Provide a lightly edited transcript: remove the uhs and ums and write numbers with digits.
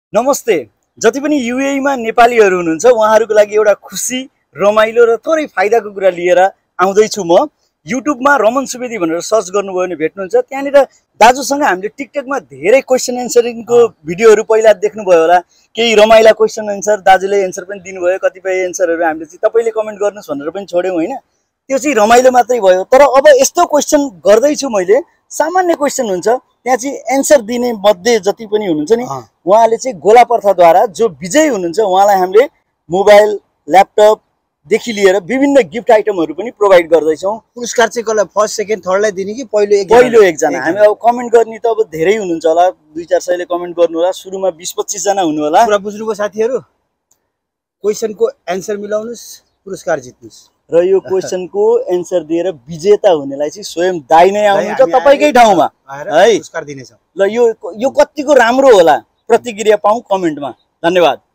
नमस्ते। जति पनि युएई मा नेपालीहरु हुनुहुन्छ उहाँहरुको लागि एउटा खुशी, रमाइलो र थोरै फाइदाको कुरा लिएर आउँदै छु म। युट्युब मा रमन सुवेदी भनेर सर्च गर्नुभयो भने भेट्नुहुन्छ। त्यहाँनिर दाजुसँग हामीले टिकटक मा धेरै क्वेशन एन्सरिङको भिडियोहरु पहिला देख्नुभयो होला। केही रमाइला क्वेशन एन्सर दाजुले एन्सर पनि दिनुभयो। कतिपय एन्सरहरु हामीले चाहिँ तपाईले कमेन्ट गर्नुस् भनेर पनि छोड्यौं हैन। त्यो चाहिँ रमाइलो मात्रै भयो। तर अब यस्तो क्वेशन गर्दै छु मैले, सामान्य क्वेशन हुन्छ। त्यहाँ चाहिँ एन्सर दिने मध्ये जति पनि हुनुहुन्छ नि, उहाँले चाहिँ गोलाप्रथाद्वारा जो विजयी हुनुहुन्छ उहाँलाई हामीले मोबाइल, ल्यापटप देखि लिएर विभिन्न गिफ्ट आइटमहरु पनि प्रोवाइड गर्दैछौं। पुरस्कार चाहिँ कसलाई फर्स्ट सेकेन्ड थर्डलाई दिने कि पहिलो एकजना? हामी अब कमेन्ट गर्ने त अब धेरै हुनुहुन्छ होला, 2-4 सयले कमेन्ट गर्नु होला। सुरुमा 20-25 जना हुनु होला। पुरा बुझ्नुको साथीहरु, क्वेशनको एन्सर मिलाउनुस्, पुरस्कार जित्नुस्। र यो क्वेशनको एन्सर दिएर विजेता हुनेलाई चाहिँ स्वयं दाइ नै आउनुहुन्छ तपाईकै ठाउँमा है, पुरस्कार दिनेछ। ल यो कतिको राम्रो होला प्रतिक्रिया पाऊँ कमेन्टमा। धन्यवाद।